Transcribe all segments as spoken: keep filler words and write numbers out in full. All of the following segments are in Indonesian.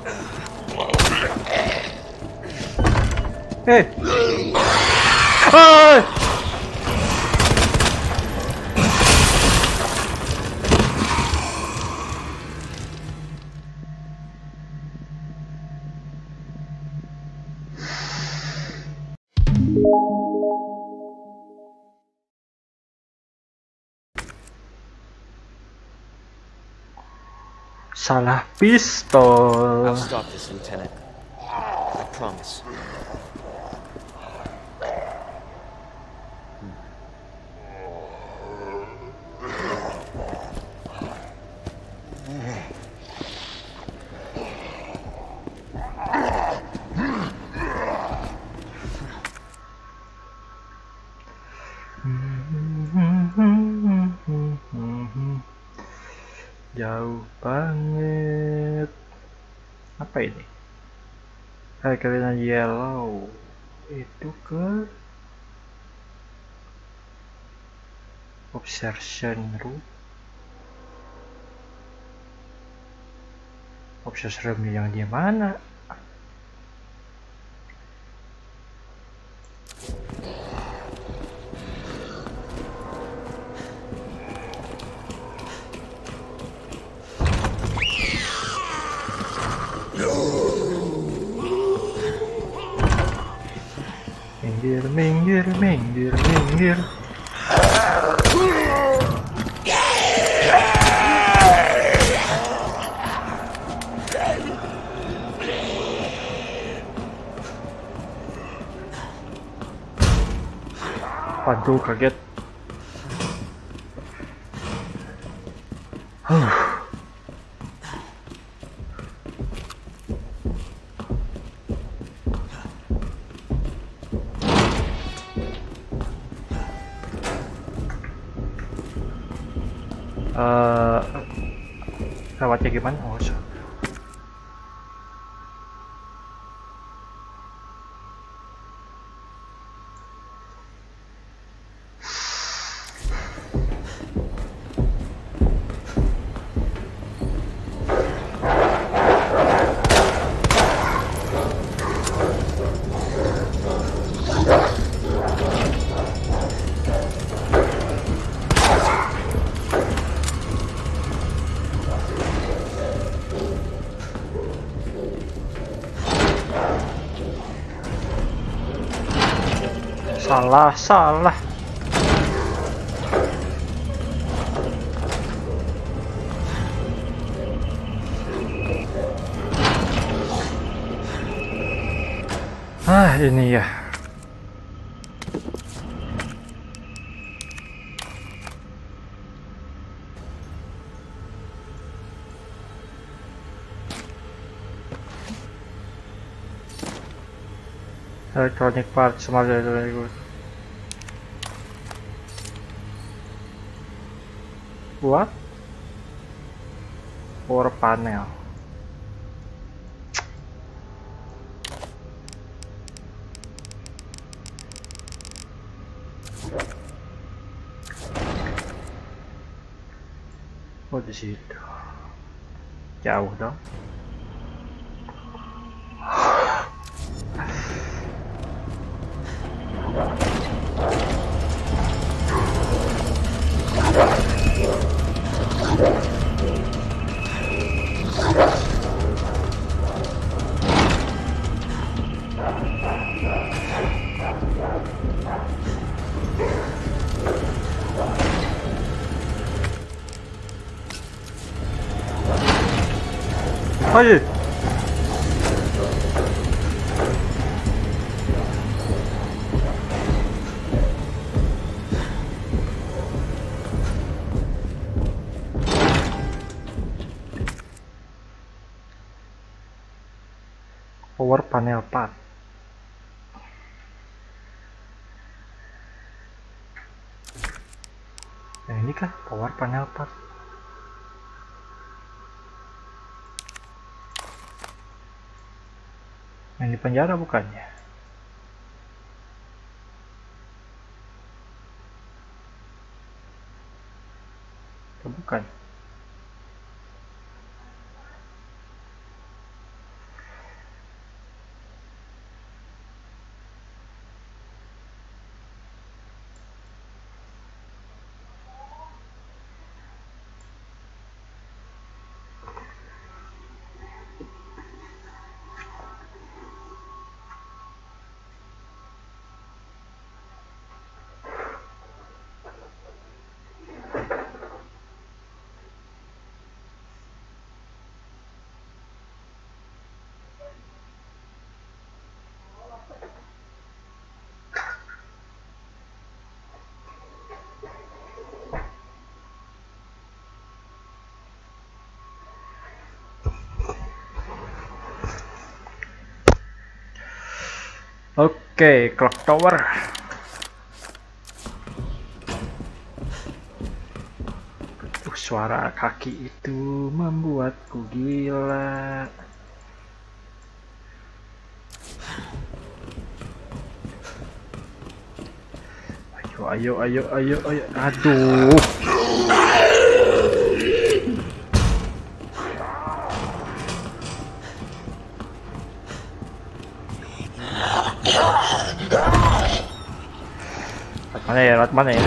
Eh. Hai. Salah pistol. I'll stop this, Lieutenant. I promise. Jauh banget. Apa ini? Hai kalian yellow. Itu ke obsession room. Obsession room yang di mana? Minggir, minggir, minggir, minggir. Waduh, kaget. Huh. Uh, lewatnya gimana? Oh, so. Salah, salah. Ah, ini ya. Electronic parts, smart electronic goods. What? Power panel. Oh, di situ. Jauh dong. Ayo. Power panel part. Nah, ini kah power panel part? Yang di penjara bukannya? Atau bukan? Oke, clock tower. Uh, suara kaki itu membuatku gila. Ayo, ayo, ayo, ayo, ayo. Aduh. Mana ya, lewat mana ya?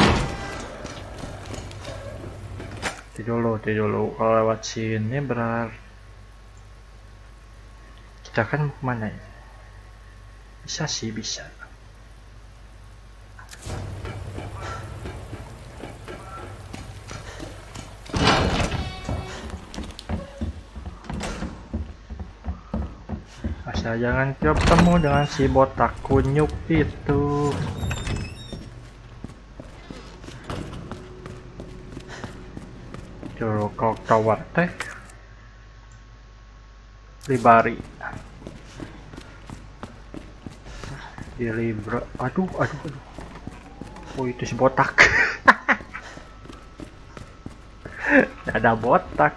Ti dulu, ti dulu. Kalau lewat sini berarti kita kan mana ya? Bisa sih, bisa. Asal jangan ketemu dengan si botak kunyuk itu. Juru clock tower teh Libari di Libra. Aduh, aduh, aduh. Oh, itu si botak. Ada botak.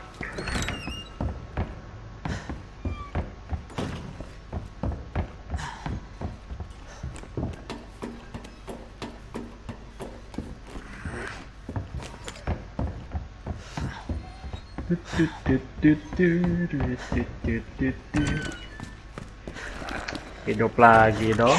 Hidup lagi dong.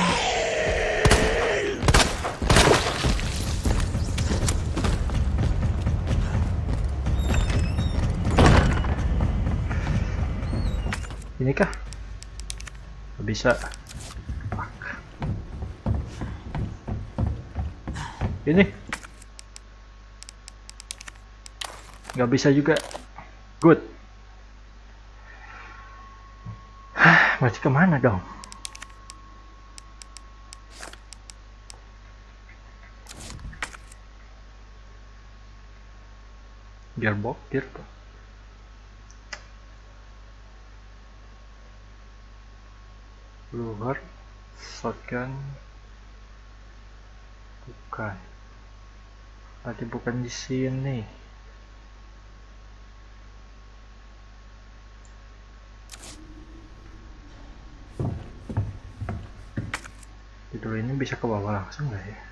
Ini kah? Gak bisa. Ini nggak bisa juga. Good. Hah, masih kemana dong? Gearbox, gearbox. Luar, shotgun. Bukan. Tadi bukan di sini. Tidur ini bisa ke bawah langsung nggak ya?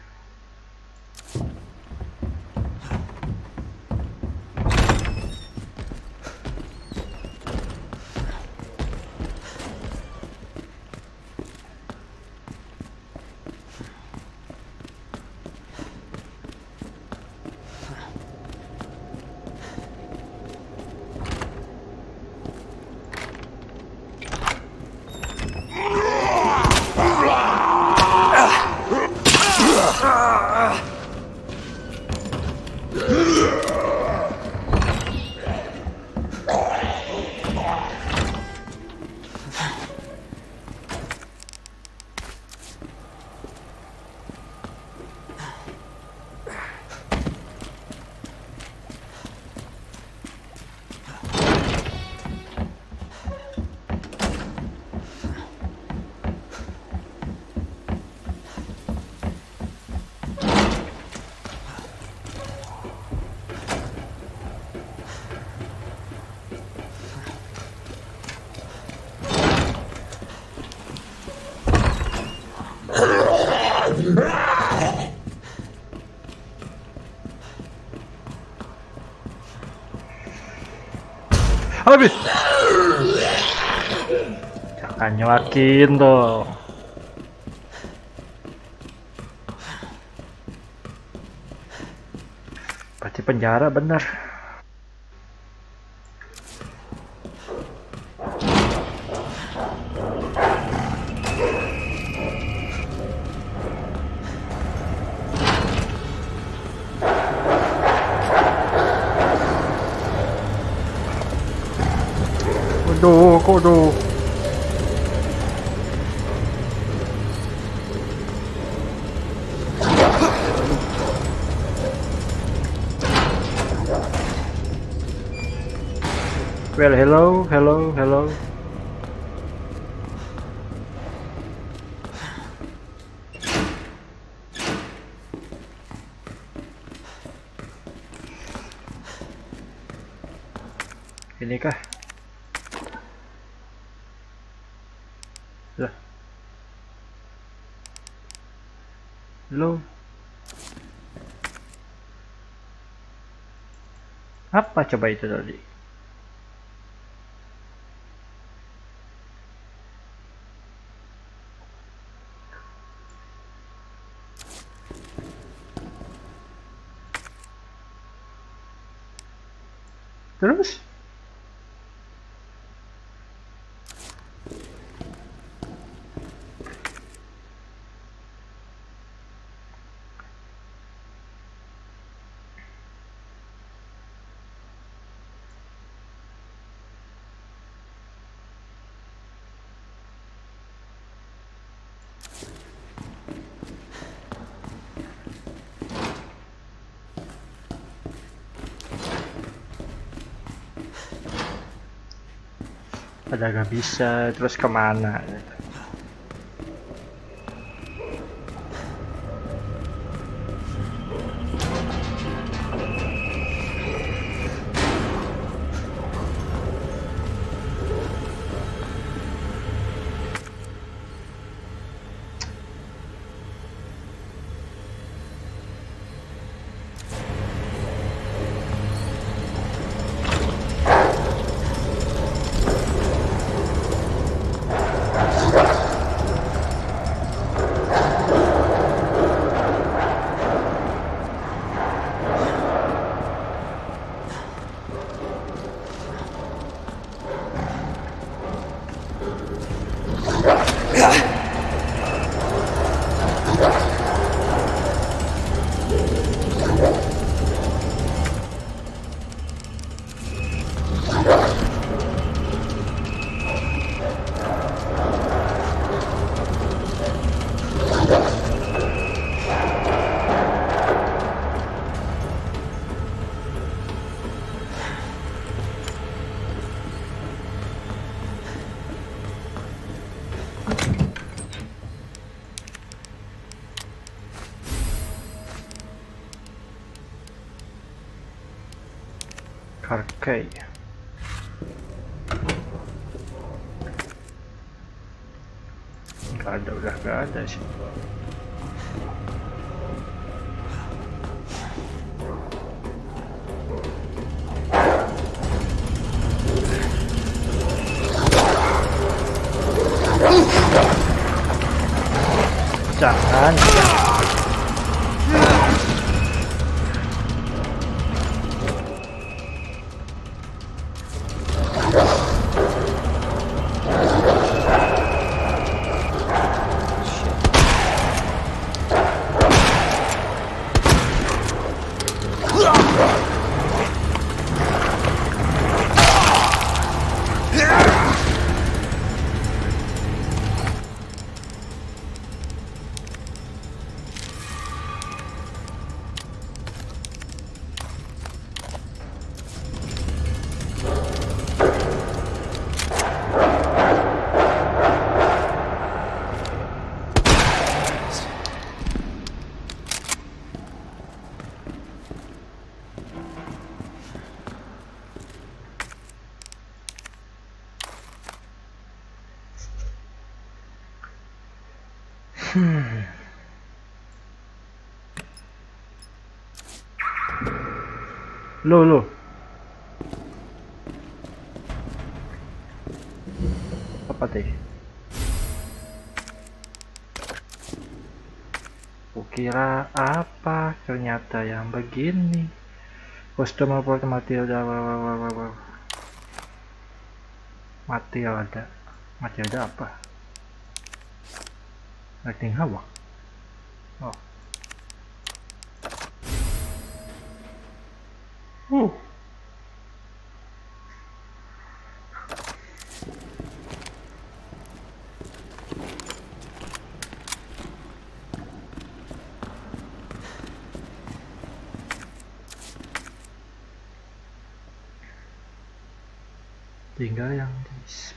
Habis. Jangan nyuakin tuh. Berarti penjara bener. Waduh, kodoh. Well, hello, hello, hello. ini kah? Lah. Lo. Apa coba itu tadi? Terus? Pada gak bisa, terus kemana? Karkai. Gak ada, udah gak ada sih. Jangan. Hmm. Lo lo. Apa teh? Kukira apa, ternyata yang begini. Customer port mati ada, mati ada, mati ada apa? Lighting hawa. Oh. Uh. Tinggal yang di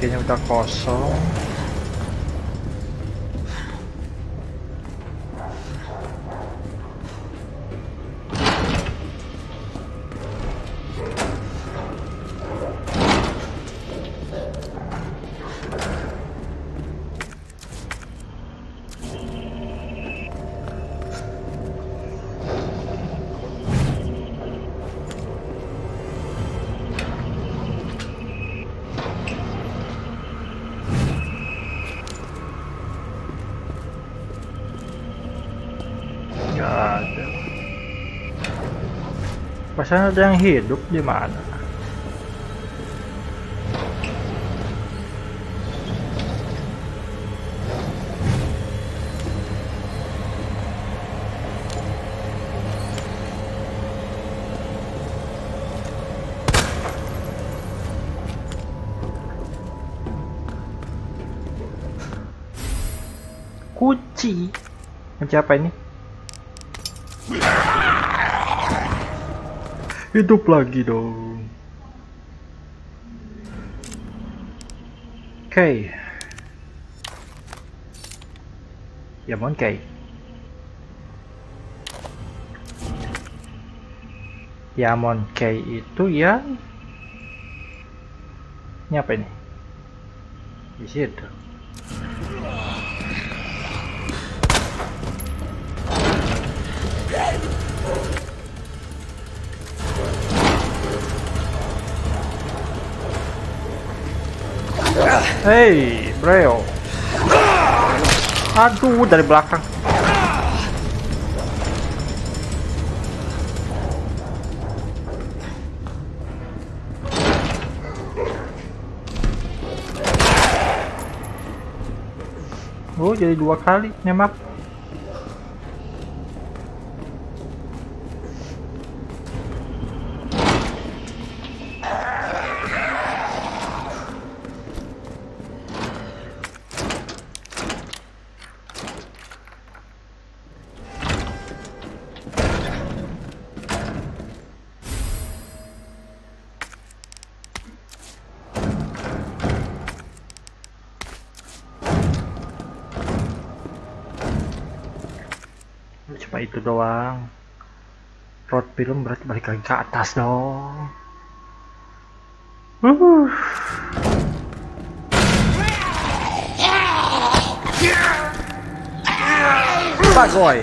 kayaknya udah kosong. Ada. Pasalnya ada yang hidup di mana? Kunci. Kunci apa ini? Hidup lagi dong. Oke. Okay. Ya mon Kay. Yamon Kay itu ya. Ini apa ini? Di situ. Hey, bro. Aduh, dari belakang. Oh, jadi dua kali nembak. Cuma itu doang. Road film berarti balik lagi ke atas dong. Uh. Bagoy.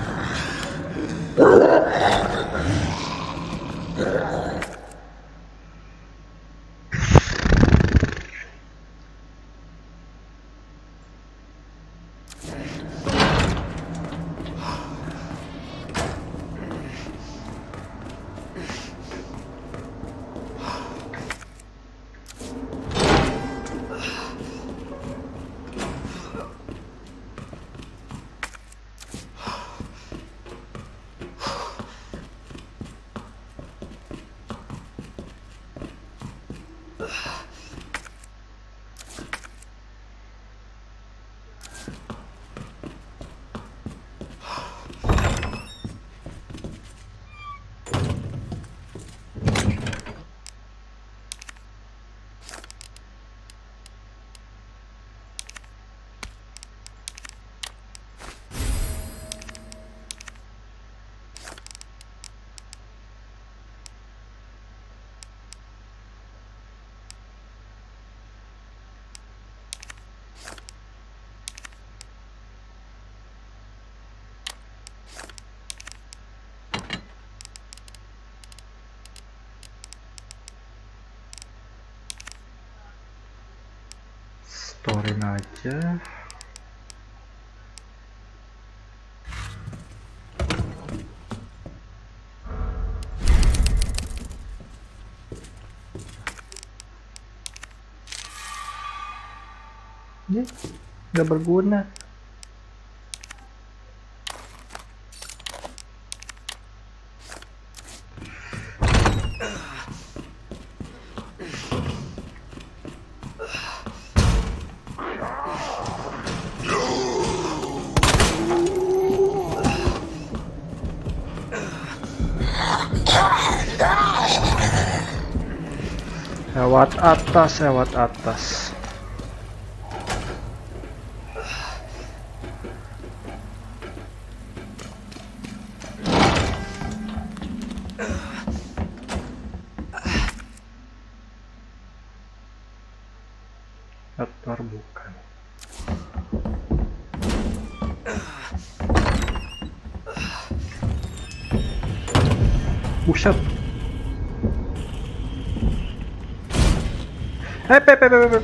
Storin aja. Ini nggak berguna. Lewat atas, lewat atas. motor bukan. Buset. Hei, pe, pe, pe, pe.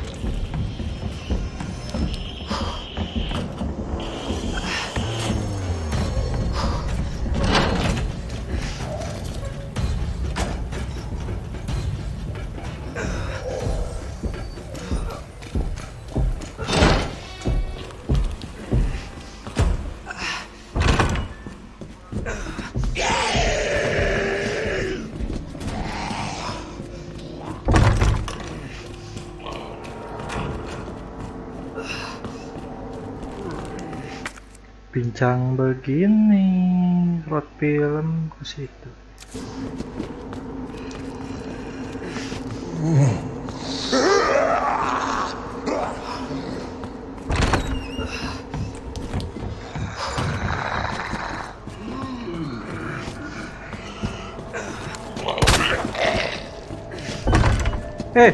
Bincang begini, road film ke situ. Eh,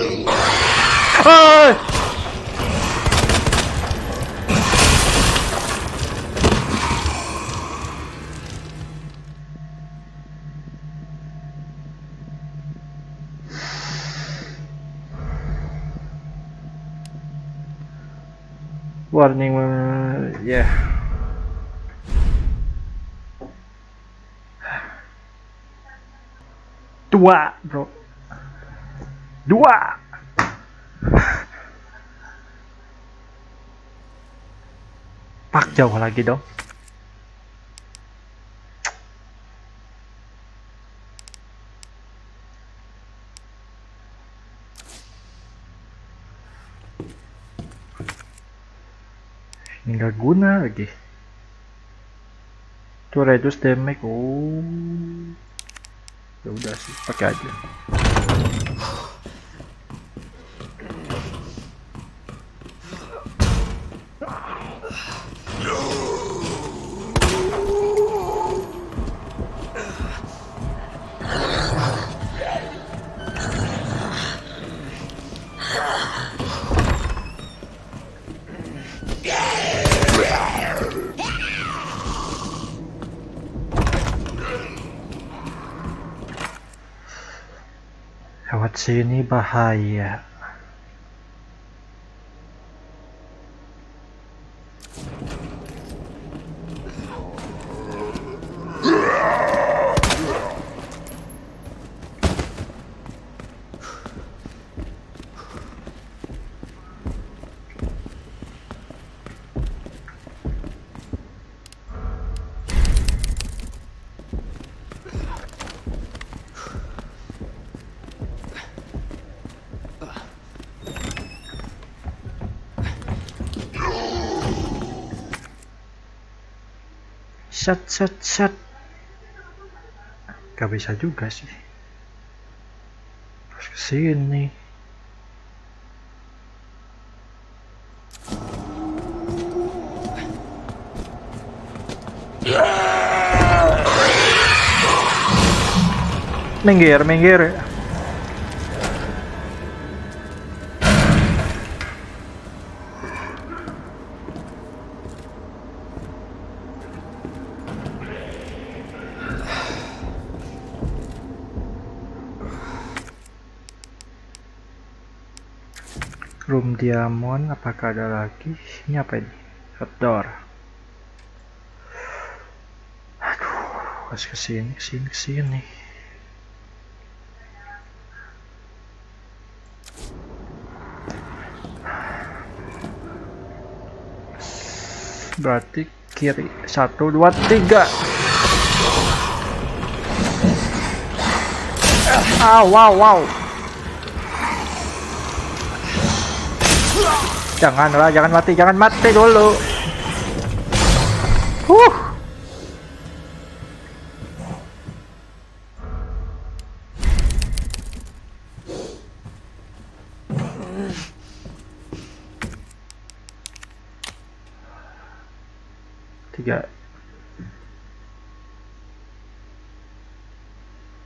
hey. Warning, uh, ya. Yeah. Dua, bro. Dua. Pak jauh lagi dong. Ini nggak guna lagi. To reduce damage. Oh, ya udah sih, pakai aja. Lewat sini bahaya. Set set set. Gak bisa juga sih. Harus kesini. Minggir, minggir. Room diamond, apakah ada lagi? Ini apa ini? Outdoor. Aduh, harus kesini, kesini, kesini. Berarti kiri. Satu, dua, tiga. Ah, wow, wow. Janganlah, jangan mati, jangan mati dulu. Huh. Tiga.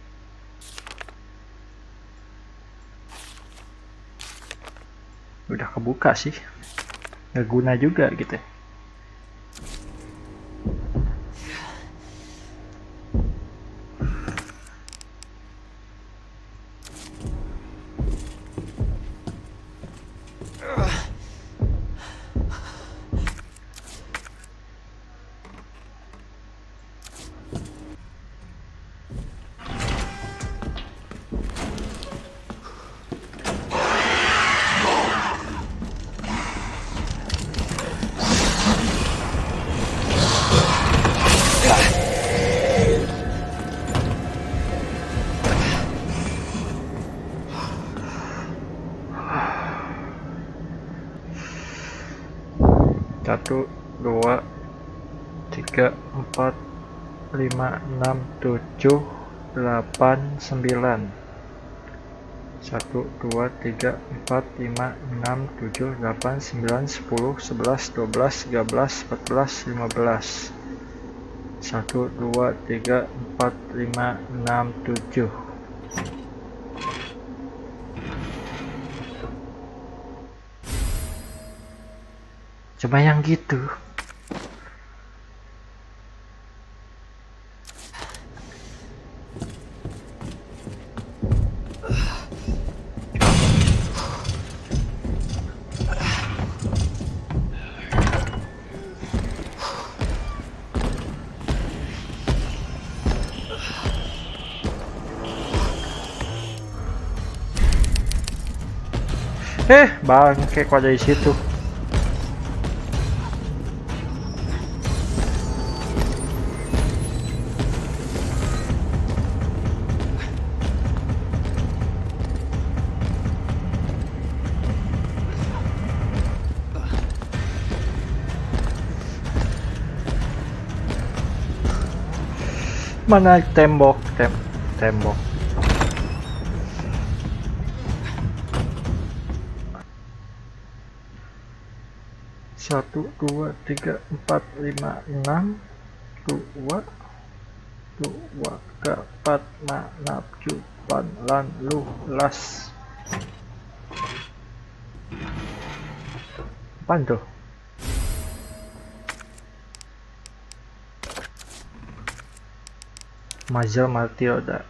Udah kebuka sih, nggak guna juga gitu. Satu, dua, tiga, empat, lima, enam, tujuh, delapan, sembilan. Satu, dua, tiga, empat, lima, enam, tujuh, delapan, sembilan, sepuluh, sebelas, dua belas, tiga belas, empat belas, lima belas. Satu, dua, tiga, empat, lima, enam, tujuh. Cuma yang gitu. Eh, bangke kok ada di situ. Mana tembok, tem tembok. Satu, dua, tiga, empat, lima, enam, dua, dua, empat, enam, tujuh, lan, lu, las. Apaan tuh? Mazal mati udah.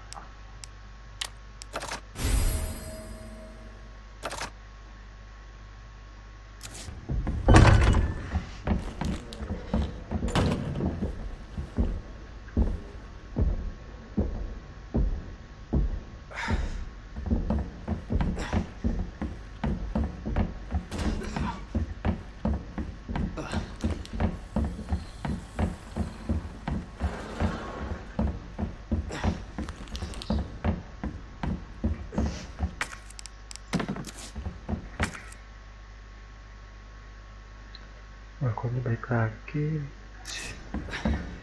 Aku ini balik lagi.